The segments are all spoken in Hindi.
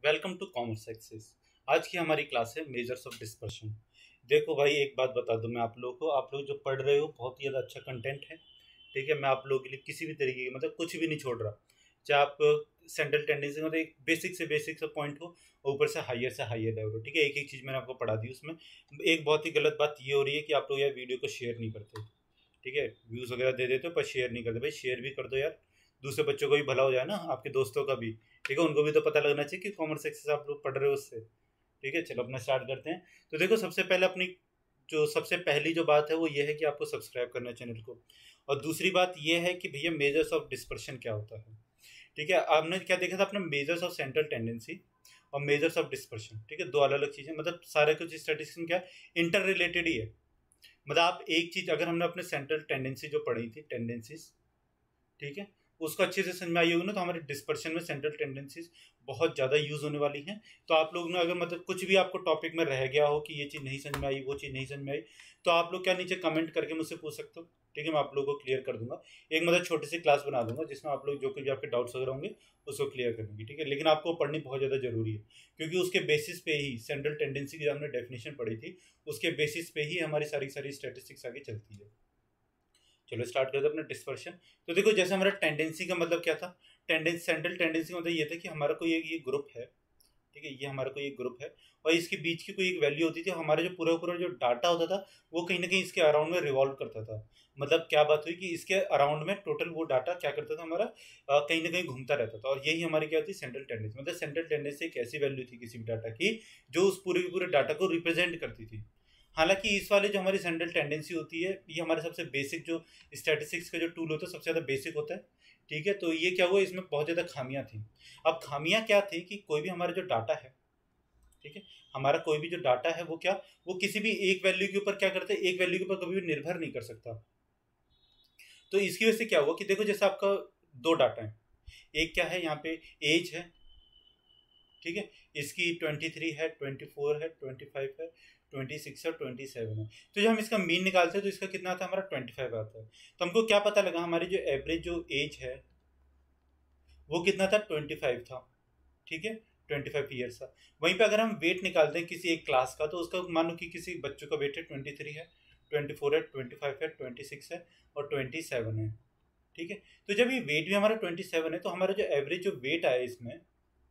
Welcome to commerce access. आज की हमारी क्लास है मेजर्स ऑफ डिस्पर्शन। देखो भाई, एक बात बता दूं मैं आप लोगों को, आप लोग जो पढ़ रहे हो बहुत ही ज़्यादा अच्छा कंटेंट है। ठीक है, मैं आप लोगों के लिए किसी भी तरीके की मतलब कुछ भी नहीं छोड़ रहा। चाहे आप सेंट्रल टेंडेंसी मतलब एक बेसिक से पॉइंट हो, ऊपर से हायर लेवल हो। ठीक है, एक एक चीज़ मैंने आपको पढ़ा दी। उसमें एक बहुत ही गलत बात ये हो रही है कि आप लोग यार वीडियो को शेयर नहीं करते। ठीक है, व्यूज़ वगैरह दे देते हो पर शेयर नहीं करते। भाई शेयर भी कर दो यार, दूसरे बच्चों को भी भला हो जाए ना, आपके दोस्तों का भी। ठीक है, उनको भी तो पता लगना चाहिए कि कॉमर्स एक्सेस आप लोग पढ़ रहे हो उससे। ठीक है, चलो अपना स्टार्ट करते हैं। तो देखो, सबसे पहले अपनी जो सबसे पहली जो बात है वो ये है कि आपको सब्सक्राइब करना है चैनल को। और दूसरी बात ये है कि भैया मेजर्स ऑफ डिस्पर्शन क्या होता है। ठीक है, आपने क्या देखा था अपने मेजर्स ऑफ सेंट्रल टेंडेंसी और मेजर्स ऑफ डिस्पर्शन। ठीक है, दो अलग अलग चीज़ें, मतलब सारे कुछ स्टैटिस्टिक्स क्या इंटर रिलेटेड ही है। मतलब आप एक चीज़, अगर हमने अपने सेंट्रल टेंडेंसी जो पढ़ी थी टेंडेंसीज, ठीक है, उसको अच्छे से समझ में आई होगी ना, तो हमारे डिस्पर्शन में सेंट्रल टेंडेंसीज बहुत ज़्यादा यूज होने वाली हैं। तो आप लोग ने अगर मतलब कुछ भी आपको टॉपिक में रह गया हो कि ये चीज़ नहीं समझ में आई, वो चीज़ नहीं समझ में आई, तो आप लोग क्या नीचे कमेंट करके मुझसे पूछ सकते हो। ठीक है, मैं आप लोगों को क्लियर कर दूंगा। एक मतलब छोटी सी क्लास बना दूंगा जिसमें आप लोग जो कुछ भी आपके डाउट्स वगैरह होंगे उसको क्लियर करेंगे। ठीक है, लेकिन आपको पढ़नी बहुत ज़्यादा जरूरी है, क्योंकि उसके बेसिस पे ही सेंट्रल टेंडेंसी की जो हमने डेफिनेशन पढ़ी थी, उसके बेसिस पे ही हमारी सारी सारी स्टैटिस्टिक्स आगे चलती है। चलो स्टार्ट करते हैं अपना डिस्पर्शन। तो देखो, जैसे हमारा टेंडेंसी का मतलब क्या था, टेंडेंसी सेंट्रल टेंडेंसी का मतलब ये था कि हमारा कोई एक ये ग्रुप है। ठीक है, ये हमारा कोई एक ग्रुप है और इसके बीच की कोई एक वैल्यू होती थी। हमारा जो पूरा पूरा जो डाटा होता था वो कहीं ना कहीं इसके अराउंड में रिवॉल्व करता था। मतलब क्या बात हुई कि इसके अराउंड में टोटल वो डाटा क्या करता था हमारा, कहीं ना कहीं घूमता रहता था। और यही हमारी क्या होती है, सेंट्रल टेंडेंसी। मतलब सेंट्रल टेंडेंसी एक ऐसी वैल्यू थी किसी भी डाटा की जो उस पूरे के पूरे डाटा को रिप्रेजेंट करती थी। हालांकि इस वाले जो हमारी सेंट्रल टेंडेंसी होती है, ये हमारे सबसे बेसिक जो स्टैटिस्टिक्स का जो टूल होता है सबसे ज़्यादा बेसिक होता है। ठीक है, तो ये क्या हुआ, इसमें बहुत ज़्यादा खामियां थी। अब खामियां क्या थी कि कोई भी हमारा जो डाटा है, ठीक है, हमारा कोई भी जो डाटा है वो क्या, वो किसी भी एक वैल्यू के ऊपर क्या करते हैं, एक वैल्यू के ऊपर कभी भी निर्भर नहीं कर सकता। तो इसकी वजह से क्या हुआ कि देखो, जैसे आपका दो डाटा है, एक क्या है यहाँ पे एज है। ठीक है, इसकी 23 है, 24 है, 25 है, 26 है, 27 है। तो जब हम इसका मीन निकालते हैं तो इसका कितना आता है, हमारा 25 आता है। तो हमको क्या पता लगा, हमारी जो एवरेज जो एज है वो कितना था, 25 था। ठीक है, 25 ईयर्स था। वहीं पे अगर हम वेट निकालते हैं किसी एक क्लास का, तो उसका मान लो कि किसी बच्चों का वेट है 23 है, 24 है, 25 है, 26 है और 27 है। ठीक है, तो जब ये वेट भी हमारा 27 है, तो हमारा जो एवरेज जो वेट आया इसमें,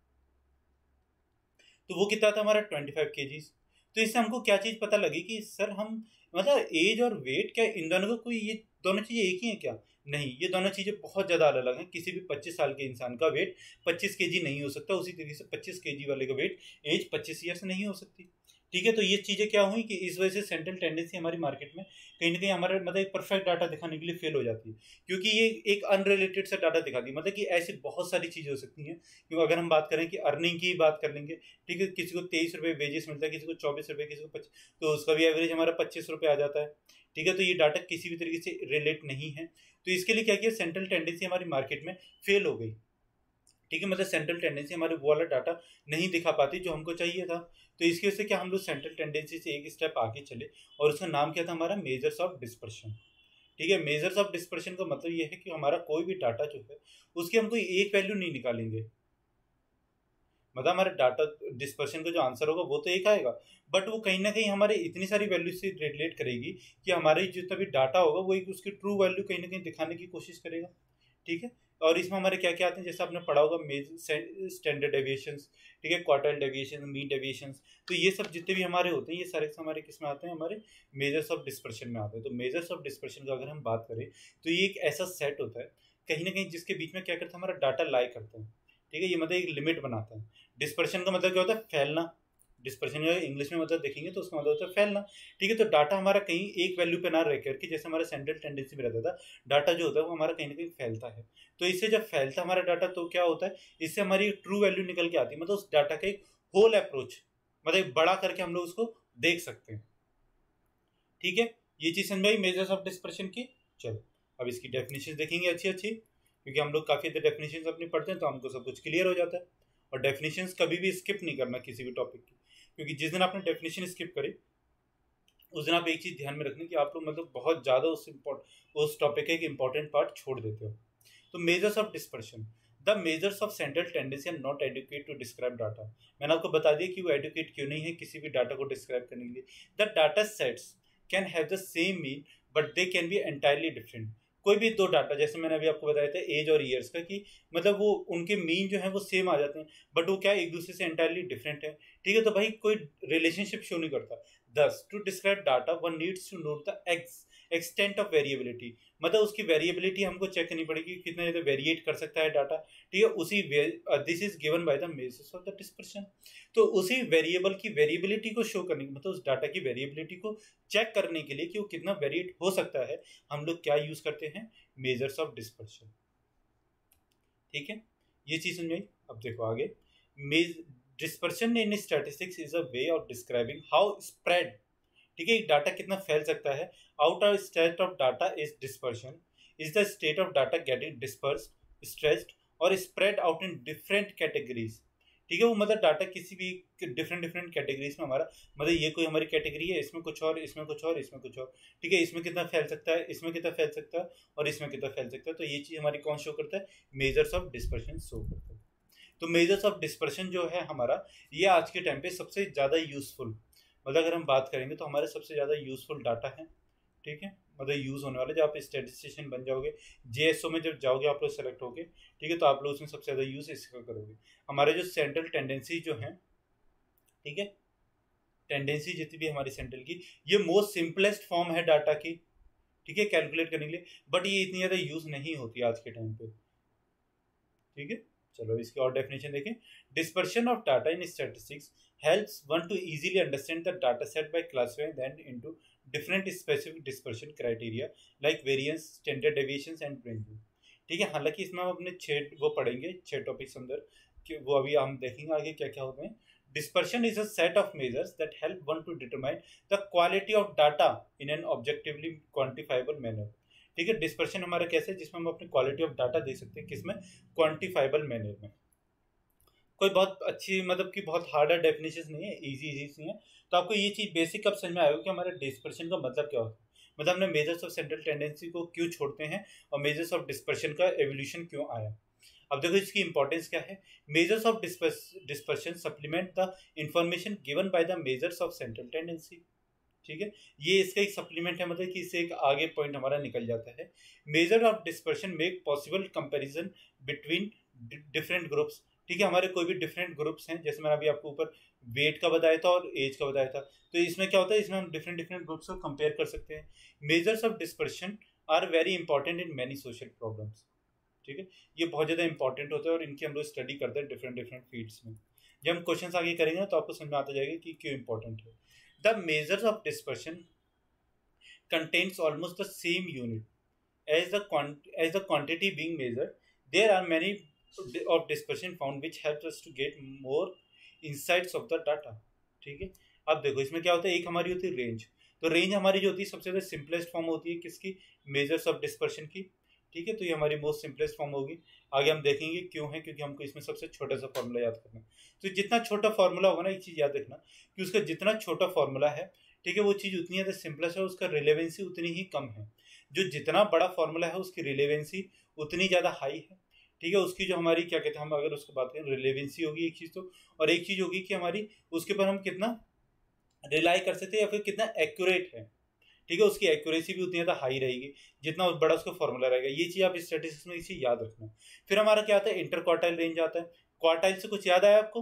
तो वो कितना था हमारा 25 kg। तो इससे हमको क्या चीज़ पता लगी कि सर हम मतलब एज और वेट क्या इन दोनों का कोई, ये दोनों चीज़ें एक ही हैं क्या। नहीं, ये दोनों चीज़ें बहुत ज़्यादा अलग अलग हैं। किसी भी 25 साल के इंसान का वेट 25 kg नहीं हो सकता, उसी तरीके से 25 kg वाले का वेट एज 25 ईयर से नहीं हो सकती। ठीक है, तो ये चीज़ें क्या हुई कि इस वजह से सेंट्रल टेंडेंसी हमारी मार्केट में कहीं ना कहीं हमारे मतलब एक परफेक्ट डाटा दिखाने के लिए फेल हो जाती है, क्योंकि ये एक अनरिलेटेड सा डाटा दिखाती है। मतलब कि ऐसी बहुत सारी चीज़ें हो सकती हैं। क्योंकि अगर हम बात करें कि अर्निंग की बात कर लेंगे, ठीक है, किसी को 23 रुपये वेजेस मिलता है, किसी को 24 रुपये, किसी को 25, तो उसका भी एवरेज हमारा 25 रुपये आ जाता है। ठीक है, तो ये डाटा किसी भी तरीके से रिलेट नहीं है। तो इसके लिए क्या किया, सेंट्रल टेंडेंसी हमारी मार्केट में फेल हो गई। ठीक है, मतलब सेंट्रल टेंडेंसी हमारे वो वाला डाटा नहीं दिखा पाती जो हमको चाहिए था। तो इसकी वजह से क्या, हम लोग सेंट्रल टेंडेंसी से एक स्टेप आगे चले और उसका नाम क्या था हमारा, मेजर्स ऑफ डिस्पर्शन। ठीक है, मेजर्स ऑफ डिस्पर्शन का मतलब ये है कि हमारा कोई भी डाटा जो है उसकी हम कोई एक वैल्यू नहीं निकालेंगे। मतलब हमारे डाटा डिस्पर्शन का जो आंसर होगा वो तो एक आएगा, बट वो कहीं ना कहीं हमारे इतनी सारी वैल्यू से रिलेट करेगी कि हमारे जितना भी डाटा होगा वो एक उसकी ट्रू वैल्यू कहीं ना कहीं दिखाने की कोशिश करेगा। ठीक है, और इसमें हमारे क्या क्या आते हैं, जैसे आपने पढ़ा होगा स्टैंडर्ड डेविएशंस, ठीक है, क्वार्टाइल डेविएशन, मीन डेविएशंस। तो ये सब जितने भी हमारे होते हैं, ये सारे हमारे किस में आते हैं, हमारे मेजर्स ऑफ डिस्पर्शन में आते हैं। तो मेजर्स ऑफ डिस्पर्शन का अगर हम बात करें तो ये एक ऐसा सेट होता है कहीं ना कहीं जिसके बीच में क्या करता है, हमारा डाटा लाई करता है। ठीक है, ये मतलब एक लिमिट बनाता है। डिस्पर्शन का मतलब क्या होता है, फैलना। डिस्पर्शन का इंग्लिश में मतलब देखेंगे तो उसका मतलब होता है फैलना। ठीक है, तो डाटा हमारा कहीं एक वैल्यू पे ना रह करके, जैसे हमारा सेंट्रल टेंडेंसी में रहता था, डाटा जो होता है वो हमारा कहीं ना कहीं फैलता है। तो इससे जब फैलता हमारा डाटा तो क्या होता है, इससे हमारी ट्रू वैल्यू निकल के आती है। मतलब उस डाटा का एक होल अप्रोच, मतलब एक बड़ा करके हम लोग उसको देख सकते हैं। ठीक है, ये चीज समझ आई मेजर्स ऑफ डिस्पर्शन की। चलो अब इसकी डेफिनेशन देखेंगे अच्छी अच्छी, क्योंकि हम लोग काफी डेफिनेशन अपनी पढ़ते हैं तो हमको सब कुछ क्लियर हो जाता है। और डेफिनेशंस कभी भी स्किप नहीं करना किसी भी टॉपिक की, क्योंकि जिस दिन आपने डेफिनेशन स्किप करी उस दिन आप एक चीज ध्यान में रखना कि आप लोग मतलब बहुत ज्यादा उस टॉपिक का एक इंपॉर्टेंट पार्ट छोड़ देते हो। तो measures of dispersion, the measures of central tendency are not adequate to describe data. मैंने आपको बता दिया कि वो एडुकेट क्यों नहीं है किसी भी डाटा को डिस्क्राइब करने के लिए। The data sets can have the same mean but they can be entirely different. कोई भी दो डाटा, जैसे मैंने अभी आपको बताया था एज और ईयर्स का, कि मतलब वो उनके मीन जो है वो सेम आ जाते हैं, बट वो क्या एक दूसरे से एंटायरली डिफरेंट है। ठीक है, तो भाई कोई रिलेशनशिप शो नहीं करता। Thus to describe data one needs to note the extent of variability. मतलब उसकी वेरिएबिलिटी हमको चेक करनी पड़ेगी, कितना ज़्यादा वेरिएट कर सकता है डाटा। ठीक है, उसी this is given by the measures of the dispersion. तो उसी वेरिएबल की वेरिएबिलिटी को शो करने, मतलब उस डाटा की वेरिएबिलिटी को चेक करने के लिए कि वो कितना वेरिएट हो सकता है, हम लोग क्या यूज करते हैं, मेजर्स ऑफ डिस्पर्शन। ठीक है, ये चीज समझ में। अब देखो आगे, dispersion in statistics is a way of describing how spread, ठीक है, एक डाटा कितना फैल सकता है। Out of state of data is dispersion, is the state of data getting dispersed, stressed और spread out in different categories. ठीक है, वो मतलब डाटा किसी भी डिफरेंट डिफरेंट कैटेगरीज में हमारा, मतलब ये कोई हमारी कैटेगरी है, इसमें कुछ और, इसमें कुछ और, इसमें कुछ और। ठीक है, इसमें कितना फैल सकता है, इसमें कितना फैल सकता है और इसमें कितना फैल सकता है। तो ये चीज़ हमारी कौन शो करता है, मेजर्स ऑफ डिस्पर्शन शो करता है। तो मेजर्स ऑफ डिस्पर्शन जो है हमारा, ये आज के टाइम पे सबसे ज़्यादा यूजफुल, मतलब अगर हम बात करेंगे तो हमारे सबसे ज़्यादा यूजफुल डाटा है। ठीक है, मतलब यूज़ होने वाले, जब आप स्टैटिस्टिशियन बन जाओगे, जेएसओ में जब जाओगे आप लोग सेलेक्ट होगे, ठीक है, तो आप लोग उसमें सबसे ज़्यादा यूज़ इसका करोगे। हमारे जो सेंट्रल टेंडेंसी जो है, ठीक है, टेंडेंसी जितनी भी हमारी सेंट्रल की, ये मोस्ट सिंपलेस्ट फॉर्म है डाटा की, ठीक है, कैलकुलेट करने के लिए, बट ये इतनी ज़्यादा यूज़ नहीं होती आज के टाइम पे। ठीक है, चलो इसकी और डेफिनेशन देखें। Dispersion of data in statistics helps one to easily understand the data set by classifying them into different specific dispersion criteria like variance, standard deviations and ranges। ठीक है, हालांकि इसमें हम अपने 6 वो पढ़ेंगे, 6 टॉपिक्स अंदर, कि वो अभी हम देखेंगे आगे क्या क्या होते हैं। Dispersion is a set of measures that help one to determine the quality of data in an objectively quantifiable manner. ठीक है, डिस्पर्शन हमारा कैसे है, जिसमें हम अपनी क्वालिटी ऑफ डाटा देख सकते हैं, किसमें, क्वांटिफाइबल मैनर में। कोई बहुत अच्छी, मतलब कि बहुत हार्डर डेफिनेशन नहीं है, इजी इजी सी है। तो आपको ये चीज़ बेसिक अब समझ में आएगा कि हमारे डिस्पर्शन का मतलब क्या होता है, मतलब हमने मेजर्स ऑफ सेंट्रल टेंडेंसी को क्यों छोड़ते हैं और मेजर्स ऑफ डिस्पर्शन का एवोल्यूशन क्यों आया। अब देखो इसकी इंपॉर्टेंस क्या है। Measures of dispersion supplement the information given by the measures of central tendency. ठीक है, ये इसका एक सप्लीमेंट है, मतलब कि इससे एक आगे पॉइंट हमारा निकल जाता है। Measure of dispersion make possible comparison between different groups. ठीक है, हमारे कोई भी डिफरेंट ग्रुप्स हैं, जैसे मैंने अभी आपको ऊपर वेट का बताया था और एज का बताया था, तो इसमें क्या होता है, इसमें हम डिफरेंट डिफरेंट ग्रुप्स को कंपेयर कर सकते हैं। Measures of dispersion are very important in many social problems. ठीक है, ये बहुत ज़्यादा इंपॉर्टेंट होता है और इनकी हम लोग स्टडी करते हैं डिफरेंट डिफरेंट फील्ड्स में। जब हम क्वेश्चन आगे करेंगे तो आपको समझ में आता जाएगा कि क्यों इंपॉर्टेंट है। The measures of dispersion contains almost the same unit as the quantity being measured. There are many of dispersion found which helps us to get more insights of the data। ठीक है, अब देखो इसमें क्या होता है, एक हमारी होती है रेंज। तो रेंज हमारी जो होती है सबसे ज़्यादा सिंपलेस्ट फॉर्म होती है किसकी, मेजर्स ऑफ डिस्पर्शन की। ठीक है, तो ये हमारी मोस्ट सिंपलेस्ट फॉर्म होगी। आगे हम देखेंगे क्यों है, क्योंकि हमको इसमें सबसे छोटा सा फॉर्मूला याद करना है। तो जितना छोटा फॉर्मूला होगा ना, एक चीज़ याद रखना कि उसका जितना छोटा फॉर्मूला है, ठीक है, वो चीज़ उतनी ज़्यादा सिंपलेस्ट है, उसका रिलेवेंसी उतनी ही कम है। जो जितना बड़ा फॉर्मूला है उसकी रिलेवेंसी उतनी ज़्यादा हाई है। ठीक है, उसकी जो हमारी क्या कहते हैं, हम अगर उसको बात करें, रिलेवेंसी होगी एक चीज़ तो, और एक चीज़ होगी कि हमारी उसके ऊपर हम कितना रिलाई कर सकते हैं या फिर कितना एक्यूरेट है। ठीक है, उसकी एक्यूरेसी भी उतनी ज़्यादा हाई रहेगी जितना बड़ा उसका फॉर्मूला रहेगा। ये चीज़ आप स्टैटिस्टिक्स में इसी याद रखना। फिर हमारा क्या आता है, इंटर क्वार्टाइल रेंज आता है। क्वार्टाइल से कुछ याद आया आपको,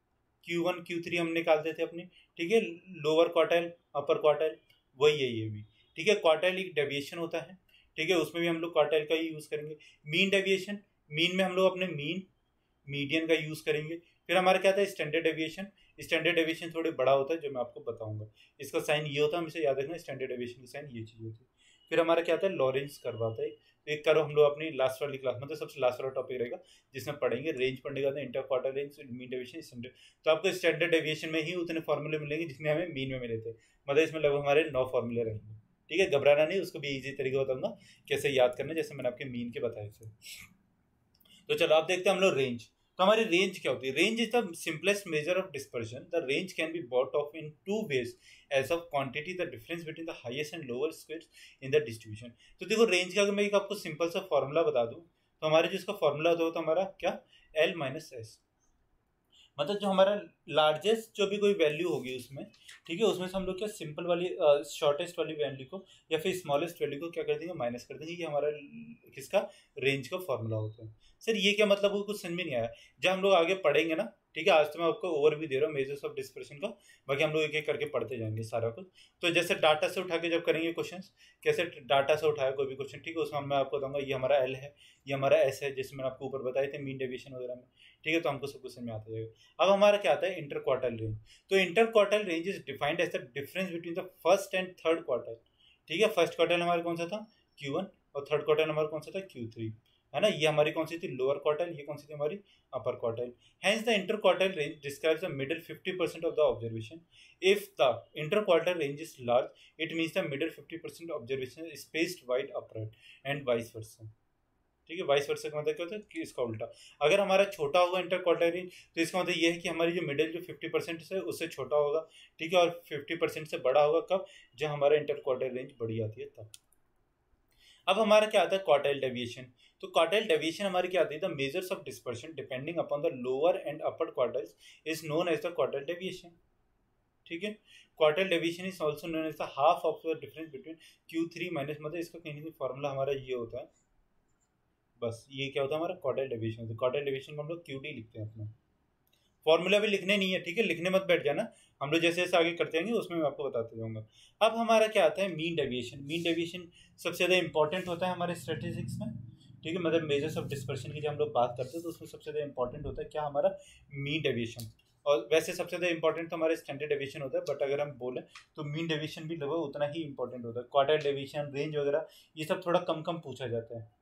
Q1 Q3 हम निकालते थे अपने। ठीक है, लोअर क्वार्टाइल अपर क्वार्टाइल, वही है ये भी। ठीक है, क्वार्टाइल एक डेविएशन होता है। ठीक है, उसमें भी हम लोग क्वार्टाइल का ही यूज़ करेंगे। मीन डेविएशन, मीन में हम लोग अपने मीन मीडियन का यूज़ करेंगे। फिर हमारा क्या था, स्टैंडर्ड डेविएशन। स्टैंडर्ड डेविएशन थोड़े बड़ा होता है जो मैं आपको बताऊंगा। इसका साइन ये होता है, हमेशा याद रखना, स्टैंडर्ड डेविएशन की साइन ये चीज़ होती है। फिर हमारा क्या आता है, लॉरेंस कर्व आता है। तो एक कर्व हम लोग अपनी लास्ट वाली क्लास, मतलब सबसे लास्ट वाला टॉपिक रहेगा जिसमें पढ़ेंगे। रेंज पढ़ने का inter quarter range, mean deviation, standard. तो आपको स्टैंडर्ड डेविएशन में ही उतने फॉर्मूले मिलेंगे जितने हमें मीन में मिले थे। मतलब इसमें लगभग हमारे 9 फॉर्मूले रहेंगे। ठीक है, घबराना नहीं, उसको भी ईजी तरीके बताऊंगा कैसे याद करना, जैसे मैंने आपके मीन के बताए थे। तो चलो आप देखते हैं हम लोग रेंज। तो हमारी रेंज क्या होती है, range is the simplest measure of dispersion. The range can be thought of in 2 ways as of quantity, the difference between the highest and lower squares in the distribution. तो देखो रेंज का अगर मैं एक आपको सिंपल सा फॉर्मूला बता दूं, तो हमारे जो इसका फॉर्मूला होता है वो तो हमारा क्या, L माइनस एस, मतलब जो हमारा लार्जेस्ट जो भी कोई वैल्यू होगी उसमें, ठीक है, उसमें से हम लोग क्या सिंपल वाली शॉर्टेस्ट वाली वैल्यू को या फिर स्मॉलेस्ट वैल्यू को क्या कर देंगे, माइनस कर देंगे। ये हमारा किसका, रेंज का फॉर्मूला होता है। सर ये क्या मतलब, वो कुछ समझ में नहीं आया। जब हम लोग आगे पढ़ेंगे ना, ठीक है, आज तो मैं आपको ओवरव्यू दे रहा हूँ मेजर्स ऑफ डिस्पर्शन का, बाकी हम लोग एक एक करके पढ़ते जाएंगे सारा कुछ। तो जैसे डाटा से उठा के जब करेंगे क्वेश्चन, कैसे डाटा से उठाया कोई भी क्वेश्चन, ठीक है, उसमें मैं आपको बताऊंगा ये हमारा एल है, ये हमारा एस है, जिसमें मैंने आपको ऊपर बताए थे मीन डेविएशन वगैरह में, ठीक है, तो हमको सब कुछ समझ में आता जाएगा। अब हमारा क्या आता है, इंटर क्वार्टाइल रेंज। तो inter quartile range is defined as the difference between the first and third quartile, ठीक है। फर्स्ट क्वार्टाइल हमारा कौन सा था, Q1, और थर्ड क्वार्टाइल हमारा कौन सा था, Q3, है ना। ये हमारी कौन सी थी, लोअर क्वार्टाइल, ये कौन सी थी हमारी, upper quartile. Hence the interquartile range describes the middle 50% of the observation. If the interquartile range is large, it means the middle 50% observation is spaced wide upright and vice versa. ठीक है, वाइस वर्सा का मतलब क्या होता है कि इसका उल्टा, अगर हमारा छोटा होगा इंटर क्वार्टाइल रेंज, तो इसका मतलब ये है कि हमारी जो मिडिल जो 50% से उससे छोटा होगा, ठीक है, और 50% से बड़ा होगा कब, जब हमारा इंटर क्वार्टाइल रेंज बड़ी आती है तब। अब हमारा क्या आता है, क्वार्टाइल डेविएशन। तो क्वार्टाइल डेविएशन हमारी क्या आती है, the measures of dispersion depending upon the lower and upper quartiles is known as the quartile deviation, ठीक है। Quartile deviation is also known as the half of the difference between Q3 minus, मतलब इसका कहीं ना कहीं फॉर्मूला हमारा ये होता है, बस ये क्या होता है हमारा क्वार्टाइल डेविएशन। तो क्वार्टाइल डेविएशन को हम लोग QD लिखते हैं अपना, फॉर्मूला भी लिखने नहीं है, ठीक है, लिखने मत बैठ जाना, हम लोग जैसे जैसे आगे करते जाएंगे उसमें मैं आपको बताते जाऊंगा। अब हमारा क्या आता है, मीन डेविएशन। मीन डेविएशन सबसे ज़्यादा इंपॉर्टेंट होता है हमारे स्टैटिस्टिक्स में, ठीक है, मतलब मेजर्स ऑफ डिस्पर्शन की जब हम लोग बात करते हैं तो उसमें सबसे ज़्यादा इंपॉर्टेंट होता है क्या, हमारा मीन डेविएशन। और वैसे सबसे ज़्यादा इंपॉर्टेंट तो हमारे स्टैंडर्ड डेविएशन होता है, बट अगर हम बोलें तो मीन डेविएशन भी लगभग उतना ही इंपॉर्टेंट होता है। क्वार्टाइल डेविएशन, रेंज वगैरह ये सब थोड़ा कम कम पूछा जाता है,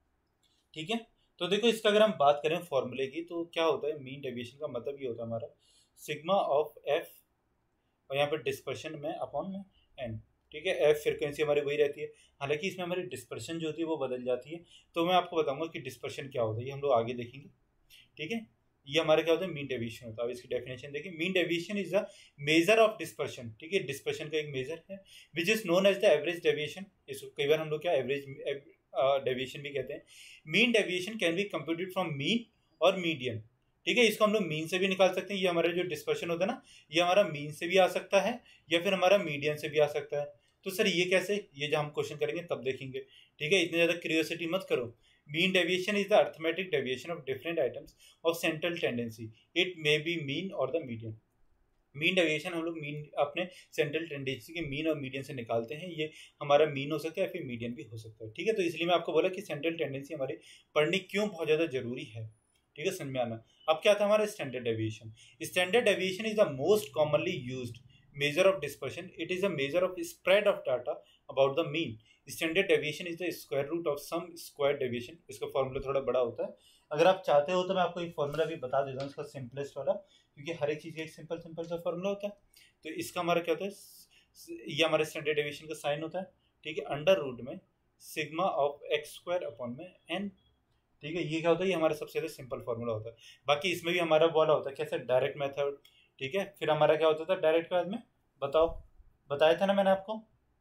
ठीक है। तो देखो इसका अगर हम बात करें फॉर्मूले की, तो क्या होता है, मीन डेविएशन का मतलब ये होता है हमारा सिग्मा ऑफ एफ, और यहाँ पे डिस्पर्शन में अपॉन में एन, ठीक है। एफ फ्रिक्वेंसी हमारी वही रहती है, हालांकि इसमें हमारी डिस्पर्शन जो होती है वो बदल जाती है। तो मैं आपको बताऊंगा कि डिस्पर्शन क्या होता है, ये हम लोग आगे देखेंगे, ठीक है। ये हमारा क्या होता है, मीन डेविएशन होता है। अब इसकी डेफिनेशन देखिए, mean deviation is the measure of dispersion, ठीक है, डिस्पर्शन का एक मेजर है, which is known as the average deviation. इसको कई बार हम लोग क्या एवरेज डेविएशन भी कहते हैं। Mean deviation can be computed from mean और मीडियन, ठीक है, इसको हम लोग मीन से भी निकाल सकते हैं। ये हमारा जो डिस्पर्शन होता है ना, ये हमारा मीन से भी आ सकता है या फिर हमारा मीडियन से भी आ सकता है। तो सर ये कैसे, ये जब हम क्वेश्चन करेंगे तब देखेंगे, ठीक है, इतनी ज़्यादा क्यूरियोसिटी मत करो। Mean deviation is the arithmetic deviation of different items of central tendency, it may be mean और द मीडियन। मीन डेविएशन हम लोग मीन अपने सेंट्रल टेंडेंसी के मीन और मीडियन से निकालते हैं, ये हमारा मीन हो सकता है फिर मीडियन भी हो सकता है, ठीक है। तो इसलिए मैं आपको बोला कि सेंट्रल टेंडेंसी हमारी पढ़नी क्यों बहुत ज़्यादा जरूरी है, ठीक है, समझ में आना। अब क्या था हमारा standard deviation. Standard deviation is the most commonly used measure of dispersion. It is a measure of spread of data about the mean. Standard deviation is the square root of some square deviation. इसका फॉर्मूला थोड़ा बड़ा होता है, अगर आप चाहते हो तो मैं आपको एक फॉर्मूला भी बता देता हूँ इसका सिंपलेस्ट वाला, क्योंकि हर एक चीज़ का एक सिंपल सिंपल सा फॉर्मूला होता है। तो इसका हमारा क्या होता है, ये हमारे स्टैंडर्ड डेविएशन का साइन होता है, ठीक है, अंडर रूट में sigma of x square upon में एन, ठीक है। ये क्या होता है, ये हमारा सबसे ज़्यादा सिंपल फॉर्मूला होता है। बाकी इसमें भी हमारा वाला होता है कैसे, डायरेक्ट मेथड, ठीक है। फिर हमारा क्या होता था डायरेक्ट के बाद में, बताओ, बताया था ना मैंने आपको,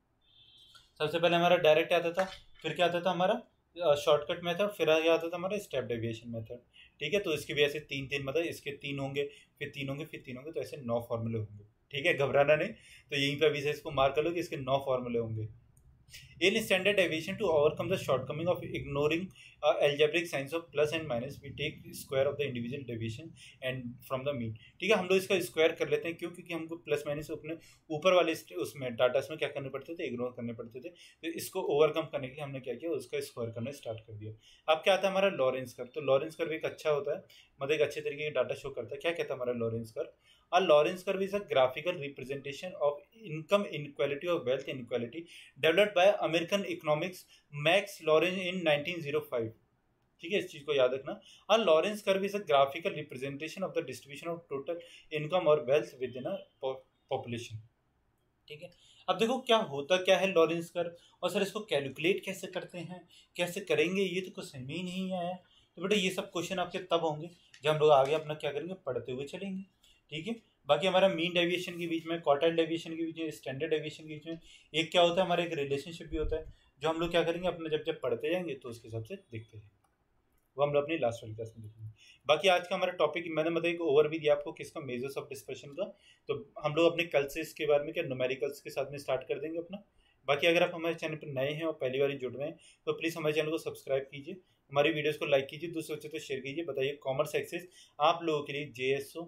सबसे पहले हमारा डायरेक्ट आता था, फिर क्या आता था हमारा शॉर्टकट मेथड, फिर क्या आता था हमारा स्टेप डेविएशन मेथड, ठीक है। तो इसके भी ऐसे तीन तीन, मतलब इसके तीन होंगे, फिर तीन होंगे, फिर तीन होंगे, तो ऐसे 9 फॉर्मूले होंगे, ठीक है, घबराना नहीं। तो यहीं पर अभी से इसको मार्क कर लो कि इसके 9 फॉर्मूले होंगे। In standard deviation, to overcome the shortcoming of ignoring algebraic signs of plus and minus, we take square of the individual deviation and from the mean, ठीक है। हम लोग इसका स्क्वायर कर लेते हैं, क्यों, क्योंकि हमको प्लस माइनस अपने ऊपर वाले उसमें डाटा में क्या करने पड़ते थे, इग्नोर करने पड़ते थे। तो इसको ओवरकम करने के लिए हमने क्या किया, उसका स्क्वायर करना स्टार्ट कर दिया। अब क्या आता है हमारा लॉरेंस कर्व। तो लॉरेंस कर्व एक अच्छा होता है, मतलब एक अच्छे तरीके का डाटा शो करता है। क्या कहता है हमारा Lorenz curve, A Lorentz curve is a graphical representation of income inequality or wealth inequality developed by American economics Max Lorentz in 1905, ठीक है, इस चीज को याद रखना। A Lorentz curve is a graphical representation of the distribution of total income or wealth within a population, ठीक है। अब देखो क्या होता क्या है लॉरेंस कर्व, और सर इसको कैलकुलेट कैसे करते हैं, कैसे करेंगे, ये तो कुछ समझ ही नहीं आया। तो बेटा ये सब क्वेश्चन आपके तब होंगे जब हम लोग आगे अपना क्या करेंगे, पढ़ते हुए चलेंगे, ठीक है। बाकी हमारा मीन डेविएशन के बीच में, क्वार्टाइल डेविएशन के बीच में, स्टैंडर्ड डेविएशन के बीच में एक क्या होता है, हमारा एक रिलेशनशिप भी होता है, जो हम लोग क्या करेंगे अपना जब जब पढ़ते जाएंगे तो उसके हिसाब से देखते हैं। वो हम लोग अपनी लास्ट वाली क्लास में देखेंगे। बाकी आज का हमारा टॉपिक मैंने मतलब एक ओवर भी दिया आपको किसका, मेजर्स ऑफ डिस्पर्शन का। तो हम लोग अपने कल से इसके बारे में क्या न्यूमेरिकल्स के साथ में स्टार्ट कर देंगे अपना। बाकी अगर आप हमारे चैनल पर नए हैं और पहली बार जुड़ रहे हैं तो प्लीज़ हमारे चैनल को सब्सक्राइब कीजिए, हमारी वीडियोस को लाइक कीजिए, दूसरे बच्चों को शेयर कीजिए। बताइए कॉमर्स एक्सेस आप लोगों के लिए JSO,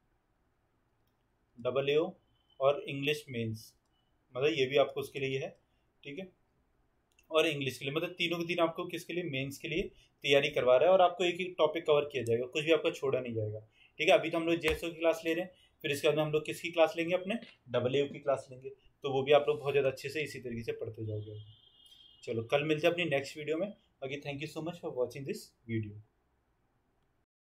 AAO और इंग्लिश मेंस, मतलब ये भी आपको उसके लिए है, ठीक है। और इंग्लिश के लिए मतलब तीनों के तीन आपको किसके लिए, मेंस के लिए तैयारी करवा रहा है। और आपको एक एक टॉपिक कवर किया जाएगा, कुछ भी आपका छोड़ा नहीं जाएगा, ठीक है। अभी तो हम लोग JSO की क्लास ले रहे हैं, फिर इसके बाद हम लोग किसकी क्लास लेंगे, अपने AAO की क्लास लेंगे। तो वो भी आप लोग बहुत ज़्यादा अच्छे से इसी तरीके से पढ़ते जाओगे। चलो कल मिलते हैं अपनी नेक्स्ट वीडियो में। बाकी thank you so much for watching this video.